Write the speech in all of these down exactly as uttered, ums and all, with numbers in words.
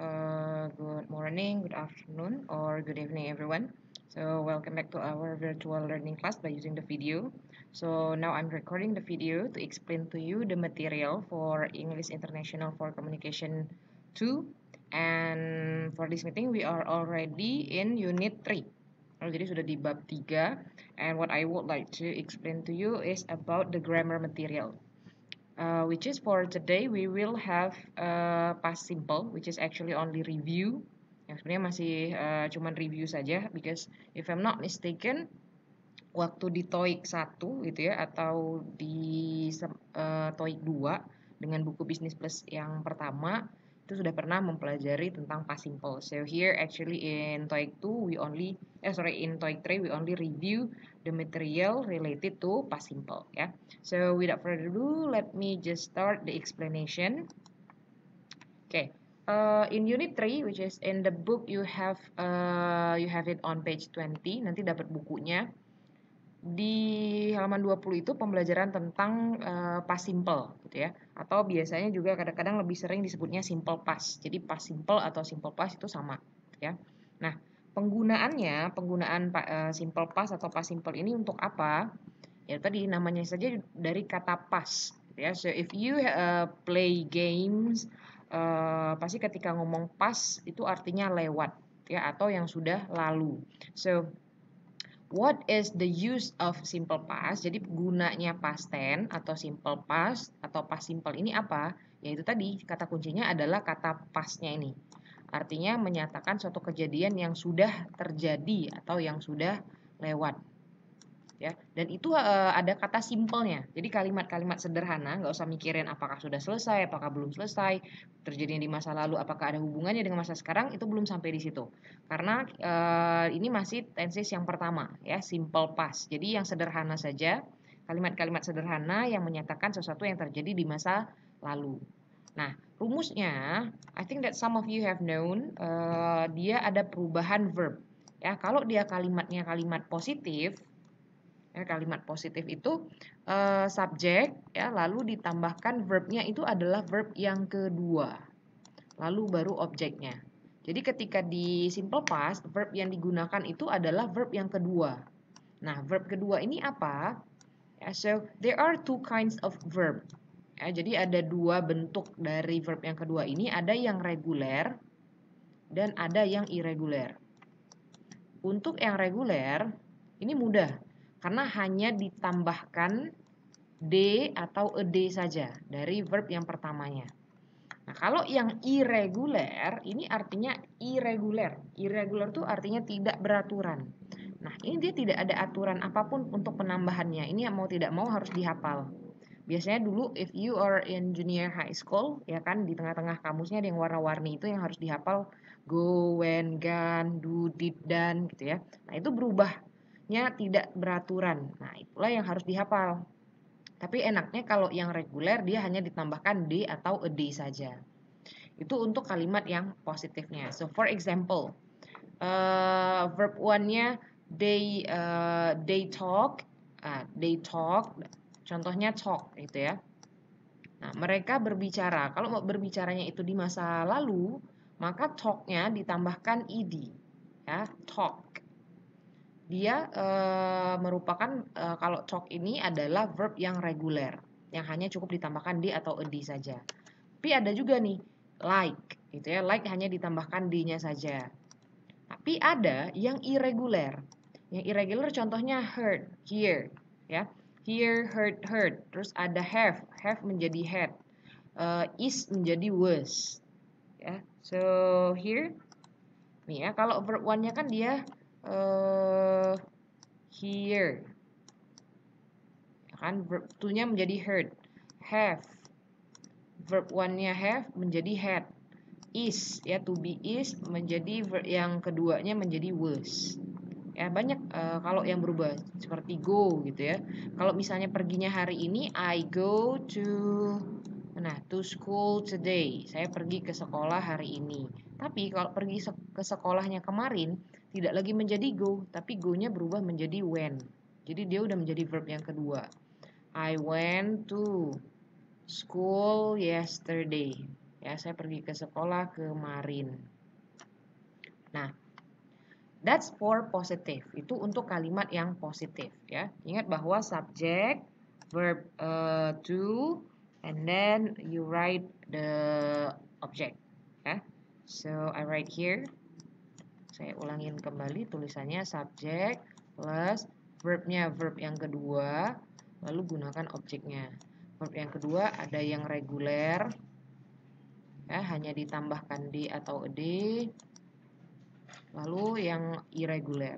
uh, good morning, good afternoon, or good evening, everyone. So, welcome back to our virtual learning class by using the video. So, now I'm recording the video to explain to you the material for English International for Communication two. And for this meeting, we are already in Unit three. Oh, jadi sudah di bab tiga. And what I would like to explain to you is about the grammar material. Uh, which is for today we will have uh, past simple, which is actually only review. Yang sebenarnya masih uh, cuman review saja, because if I'm not mistaken, waktu di TOEIC satu gitu ya, atau di uh, TOEIC dua dengan buku Business Plus yang pertama, itu sudah pernah mempelajari tentang past simple. So here actually in TOEIC two we only eh sorry in TOEIC three we only review the material related to past simple ya. So without further ado, let me just start the explanation. Okay. Uh, in unit three, which is in the book, you have uh, you have it on page twenty. Nanti dapat bukunya. Di halaman dua puluh itu pembelajaran tentang uh, past simple gitu ya. Atau biasanya juga kadang-kadang lebih sering disebutnya simple past. Jadi past simple atau simple past itu sama gitu ya. Nah, penggunaannya, penggunaan uh, simple past atau past simple ini untuk apa? Ya tadi namanya saja dari kata past gitu ya. So if you uh, play games, uh, pasti ketika ngomong past itu artinya lewat ya, atau yang sudah lalu. So what is the use of simple past? Jadi gunanya past tense atau simple past atau past simple ini apa? Yaitu tadi kata kuncinya adalah kata pastnya ini. Artinya menyatakan suatu kejadian yang sudah terjadi atau yang sudah lewat. Ya, dan itu uh, ada kata simpelnya. Jadi kalimat-kalimat sederhana, nggak usah mikirin apakah sudah selesai, apakah belum selesai, terjadi di masa lalu, apakah ada hubungannya dengan masa sekarang, itu belum sampai di situ. Karena uh, ini masih tenses yang pertama, ya, simple past. Jadi yang sederhana saja, kalimat-kalimat sederhana yang menyatakan sesuatu yang terjadi di masa lalu. Nah, rumusnya, I think that some of you have known, uh, dia ada perubahan verb. Ya, kalau dia kalimatnya kalimat positif, ya, kalimat positif itu uh, subjek ya, lalu ditambahkan verbnya itu adalah verb yang kedua, lalu baru objeknya. Jadi ketika di simple past, verb yang digunakan itu adalah verb yang kedua. Nah, verb kedua ini apa? Ya, so there are two kinds of verb. Ya, jadi ada dua bentuk dari verb yang kedua ini, ada yang reguler dan ada yang irregular. Untuk yang reguler ini mudah, karena hanya ditambahkan D atau ed saja dari verb yang pertamanya. Nah, kalau yang irregular, ini artinya irregular. Irregular itu artinya tidak beraturan. Nah, ini dia tidak ada aturan apapun untuk penambahannya. Ini mau tidak mau harus dihafal. Biasanya dulu if you are in junior high school, ya kan, di tengah-tengah kamusnya ada yang warna-warni itu yang harus dihafal. Go, when, gone, do, did, done gitu ya. Nah, itu berubah tidak beraturan. Nah, itulah yang harus dihafal. Tapi enaknya kalau yang reguler dia hanya ditambahkan D atau a D saja. Itu untuk kalimat yang positifnya. So for example, uh, verb one-nya they uh, they talk, uh, they talk. Contohnya talk gitu ya. Nah, mereka berbicara. Kalau mau berbicaranya itu di masa lalu, maka talk-nya ditambahkan ed. Ya, talk. Dia e, merupakan e, kalau talk ini adalah verb yang reguler, yang hanya cukup ditambahkan d atau ed saja. Tapi ada juga nih like, gitu ya, like hanya ditambahkan d-nya saja. Tapi ada yang irregular. Yang irregular contohnya heard, hear, ya, hear, heard, heard. Terus ada have, have menjadi had, uh, is menjadi was, ya. So here, nih ya, kalau verb one-nya kan dia Uh, hear, kan verb two-nya menjadi heard. Have, verb one-nya have menjadi had. Is, ya, to be is menjadi verb yang keduanya menjadi was. Ya, banyak uh, kalau yang berubah seperti go gitu ya. Kalau misalnya perginya hari ini, I go to nah to school today. Saya pergi ke sekolah hari ini. Tapi kalau pergi ke sekolahnya kemarin, tidak lagi menjadi go, tapi go-nya berubah menjadi went. Jadi dia udah menjadi verb yang kedua. I went to school yesterday. Ya, saya pergi ke sekolah kemarin. Nah, that's for positive. Itu untuk kalimat yang positif ya. Ingat bahwa subject, verb uh, to, and then you write the object ya. So I write here. Saya ulangin kembali tulisannya subject plus verbnya verb yang kedua, lalu gunakan objeknya. Verb yang kedua ada yang reguler ya, hanya ditambahkan d atau ed. Lalu yang irregular.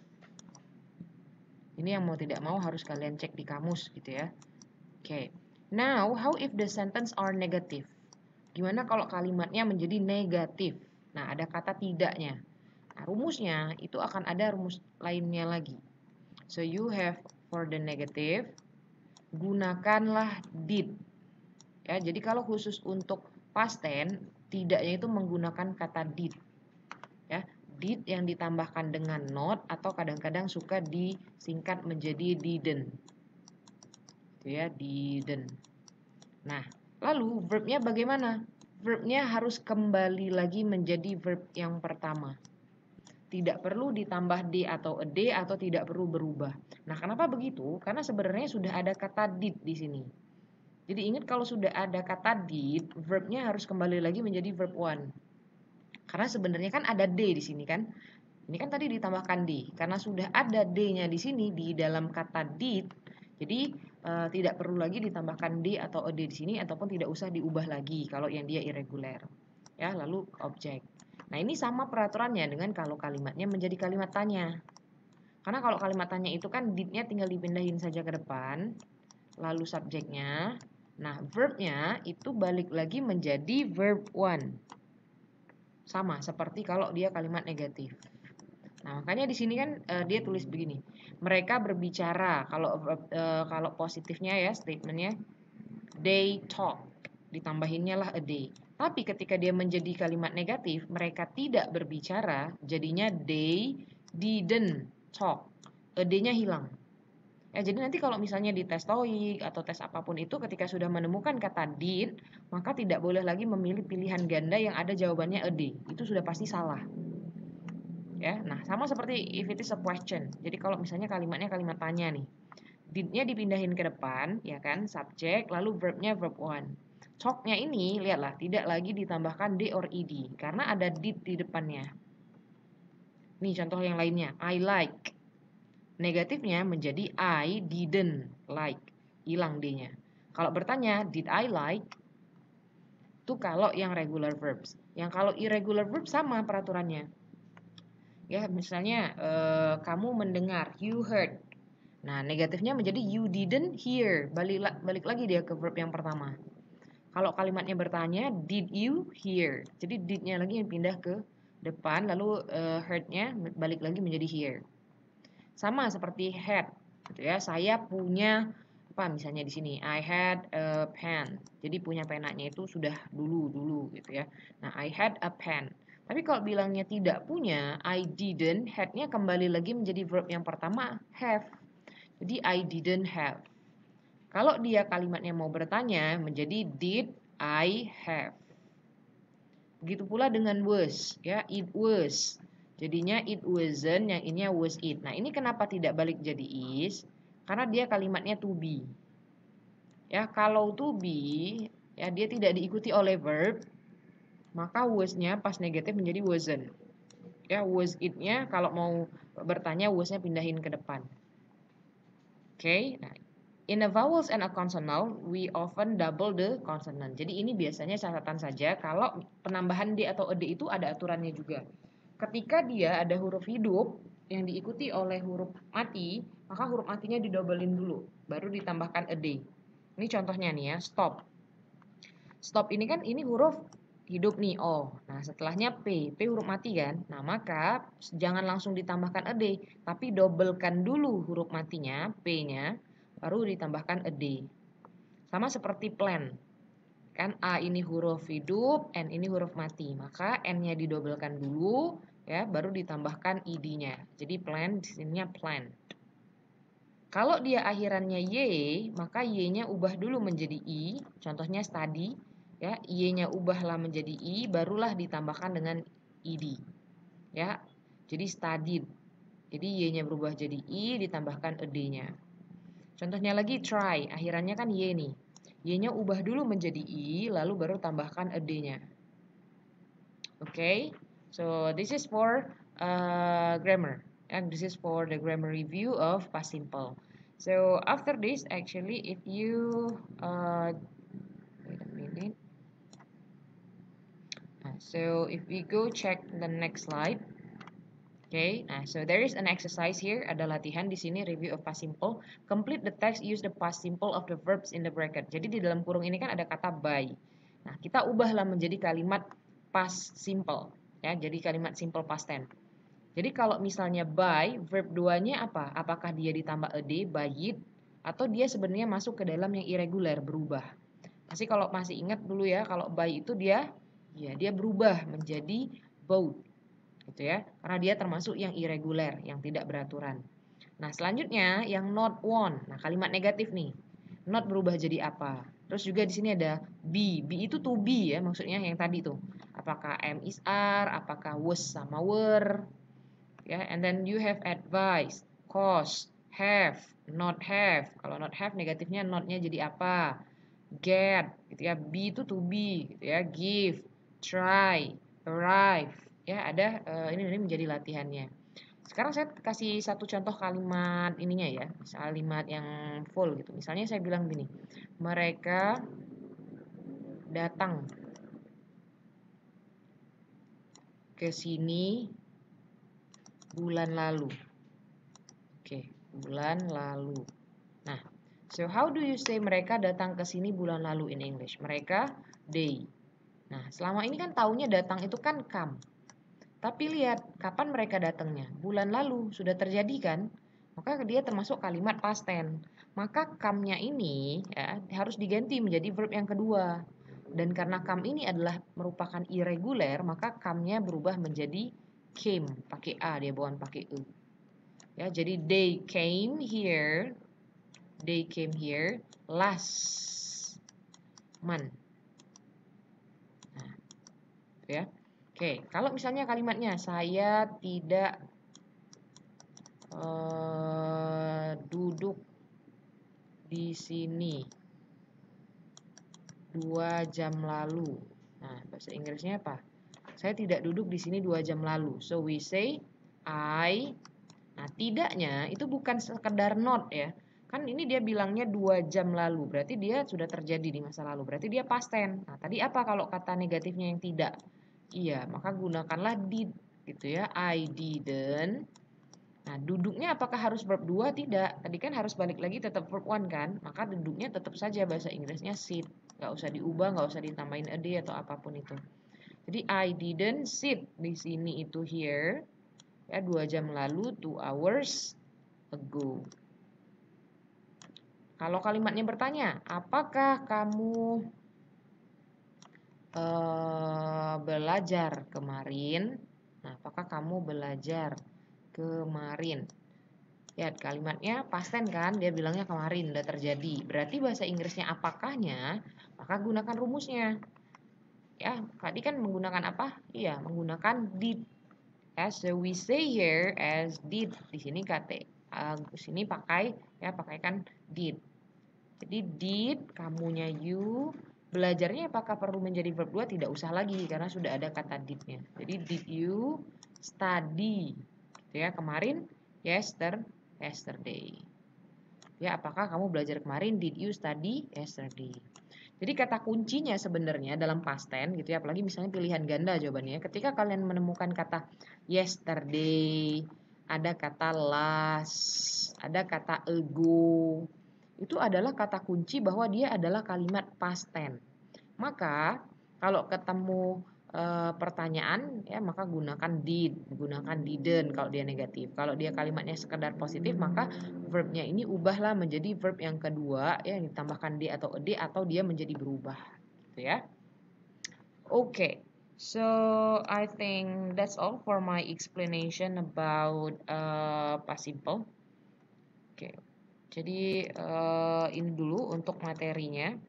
Ini yang mau tidak mau harus kalian cek di kamus gitu ya. Oke. Okay. Now, how if the sentence are negative? Gimana kalau kalimatnya menjadi negatif? Nah, ada kata tidaknya. Nah, rumusnya itu akan ada rumus lainnya lagi. So, you have for the negative, gunakanlah did. Ya, jadi kalau khusus untuk past tense, tidaknya itu menggunakan kata did. Ya, did yang ditambahkan dengan not atau kadang-kadang suka disingkat menjadi didn't. Itu ya, didn't. Nah, lalu verbnya bagaimana? Verbnya harus kembali lagi menjadi verb yang pertama. Tidak perlu ditambah d atau a d atau tidak perlu berubah. Nah, kenapa begitu? Karena sebenarnya sudah ada kata did di sini. Jadi ingat kalau sudah ada kata did, verbnya harus kembali lagi menjadi verb one. Karena sebenarnya kan ada d di sini kan. Ini kan tadi ditambahkan d. Karena sudah ada d-nya di sini di dalam kata did, jadi e, tidak perlu lagi ditambahkan d atau ed di sini ataupun tidak usah diubah lagi kalau yang dia irregular. Ya, lalu objek. Nah, ini sama peraturannya dengan kalau kalimatnya menjadi kalimat tanya. Karena kalau kalimat tanya itu kan did-nya tinggal dipindahin saja ke depan, lalu subjeknya. Nah, verbnya itu balik lagi menjadi verb one. Sama seperti kalau dia kalimat negatif. Nah, makanya di sini kan uh, dia tulis begini. Mereka berbicara. Kalau uh, kalau positifnya ya statementnya, they talk. Ditambahinnya lah a day. Tapi ketika dia menjadi kalimat negatif, mereka tidak berbicara. Jadinya they didn't talk. A day-nya hilang. Ya, jadi nanti kalau misalnya di tes TOEIC atau tes apapun itu, ketika sudah menemukan kata did, maka tidak boleh lagi memilih pilihan ganda yang ada jawabannya a day. Itu sudah pasti salah. Ya, nah sama seperti if it is a question. Jadi kalau misalnya kalimatnya kalimat tanya nih, did-nya dipindahin ke depan, ya kan, subjek, lalu verbnya verb one. Talk-nya ini lihatlah tidak lagi ditambahkan d or ed karena ada did di depannya. Nih contoh yang lainnya, I like. Negatifnya menjadi I didn't like. Hilang D-nya. Kalau bertanya, did I like? Itu kalau yang regular verbs. Yang kalau irregular verbs sama peraturannya. Ya, misalnya eh, kamu mendengar, you heard. Nah, negatifnya menjadi you didn't hear. Balik, balik lagi dia ke verb yang pertama. Kalau kalimatnya bertanya, did you hear? Jadi did-nya lagi yang pindah ke depan, lalu uh, heard-nya balik lagi menjadi hear. Sama seperti had, gitu ya. Saya punya apa misalnya di sini I had a pen. Jadi punya penanya itu sudah dulu dulu gitu ya. Nah, I had a pen. Tapi kalau bilangnya tidak punya, I didn't, had-nya kembali lagi menjadi verb yang pertama have. Jadi I didn't have. Kalau dia kalimatnya mau bertanya menjadi did I have. Begitu pula dengan was, ya, it was. Jadinya it wasn't, yang ini was it. Nah, ini kenapa tidak balik jadi is? Karena dia kalimatnya to be. Ya, kalau to be, ya dia tidak diikuti oleh verb, maka was-nya pas negatif menjadi wasn't. Ya, was it-nya kalau mau bertanya was-nya pindahin ke depan. Oke, okay? Nah, in a vowels and a consonant, we often double the consonant. Jadi ini biasanya catatan saja kalau penambahan d atau ed itu ada aturannya juga. Ketika dia ada huruf hidup yang diikuti oleh huruf mati, maka huruf matinya didobelin dulu, baru ditambahkan a d. Ini contohnya nih ya, stop. Stop ini kan ini huruf hidup nih, O. Nah, setelahnya P. P huruf mati kan? Nah, maka jangan langsung ditambahkan a d, tapi dobelkan dulu huruf matinya, P-nya, baru ditambahkan a d. Sama seperti plan. Kan A ini huruf hidup, N ini huruf mati. Maka N-nya didobelkan dulu, ya, baru ditambahkan id-nya. Jadi plan, di sininya plan. Kalau dia akhirannya Y, maka Y-nya ubah dulu menjadi I. Contohnya study. Ya, y-nya ubahlah menjadi i, barulah ditambahkan dengan ed. Ya, jadi studied. Jadi y-nya berubah jadi i, ditambahkan ed-nya. Contohnya lagi try, akhirannya kan y nih. Y-nya ubah dulu menjadi i, lalu baru tambahkan ed-nya. Oke, okay? So this is for uh, grammar. And this is for the grammar review of past simple. So after this, actually, if you uh, wait a minute. So if we go check the next slide. Okay, nah, so there is an exercise here. Ada latihan di sini, review of past simple. Complete the text, use the past simple of the verbs in the bracket. Jadi di dalam kurung ini kan ada kata by. Nah, kita ubahlah menjadi kalimat past simple. Ya, jadi kalimat simple past tense. Jadi kalau misalnya by, verb dua-nya apa? Apakah dia ditambah ed, by it, atau dia sebenarnya masuk ke dalam yang irregular, berubah. Pasti kalau masih ingat dulu ya, kalau by itu dia ya dia berubah menjadi both, gitu ya, karena dia termasuk yang irregular, yang tidak beraturan. Nah, selanjutnya yang not one. Nah, kalimat negatif nih. Not berubah jadi apa? Terus juga di sini ada be. Be itu to be ya, maksudnya yang tadi tuh. Apakah am is are, apakah was sama were. Ya, and then you have advice, cause, have, not have. Kalau not have negatifnya not-nya jadi apa? Get, gitu ya. Be itu to be, gitu ya. Give, try, arrive. Ya, ada uh, ini ini menjadi latihannya. Sekarang saya kasih satu contoh kalimat ininya ya, kalimat yang full gitu. Misalnya saya bilang gini, mereka datang ke sini bulan lalu. Oke, bulan lalu. Nah, so how do you say mereka datang ke sini bulan lalu in English? Mereka, they. Nah, selama ini kan taunya datang itu kan come. Tapi lihat, kapan mereka datangnya? Bulan lalu, sudah terjadi kan? Maka dia termasuk kalimat past tense. Maka come-nya ini ya, harus diganti menjadi verb yang kedua. Dan karena come ini adalah merupakan irregular, maka come-nya berubah menjadi came, pakai a, dia bukan pakai e. Ya, jadi they came here, they came here last month. Nah, ya. Oke, kalau misalnya kalimatnya saya tidak uh, duduk di sini dua jam lalu. Nah, bahasa Inggrisnya apa? Saya tidak duduk di sini dua jam lalu. So we say I. Nah, tidaknya itu bukan sekedar not ya. Kan ini dia bilangnya dua jam lalu. Berarti dia sudah terjadi di masa lalu. Berarti dia past tense. Nah, tadi apa kalau kata negatifnya yang tidak? Iya, maka gunakanlah did gitu ya. I didn't. Nah, duduknya apakah harus verb dua? Tidak. Tadi kan harus balik lagi tetap verb one kan? Maka duduknya tetap saja bahasa Inggrisnya sit. Gak usah diubah, gak usah ditambahin ed atau apapun itu. Jadi I didn't sit di sini itu here. Ya, dua jam lalu, two hours ago. Kalau kalimatnya bertanya, apakah kamu uh, belajar kemarin? Nah, apakah kamu belajar kemarin? Ya, kalimatnya past tense kan, dia bilangnya kemarin, udah terjadi. Berarti bahasa Inggrisnya apakahnya, maka gunakan rumusnya. Ya, tadi kan menggunakan apa? Iya, menggunakan did. As we say here as did. Di sini kata uh, di sini pakai ya pakaikan did. Jadi did kamunya you, belajarnya apakah perlu menjadi verb dua? Tidak usah lagi karena sudah ada kata did-nya. Jadi did you study? Gitu ya, kemarin yester yesterday. Ya, apakah kamu belajar kemarin? Did you study yesterday? Jadi kata kuncinya sebenarnya dalam past tense gitu ya, apalagi misalnya pilihan ganda jawabannya. Ketika kalian menemukan kata yesterday, ada kata last, ada kata ago, itu adalah kata kunci bahwa dia adalah kalimat past tense. Maka kalau ketemu e, pertanyaan ya maka gunakan did, gunakan didn't kalau dia negatif. Kalau dia kalimatnya sekedar positif maka verbnya ini ubahlah menjadi verb yang kedua ya ditambahkan d atau ed atau dia menjadi berubah gitu ya. Oke. Okay. So I think that's all for my explanation about uh, past simple. Oke. Okay. Jadi uh, ini dulu untuk materinya.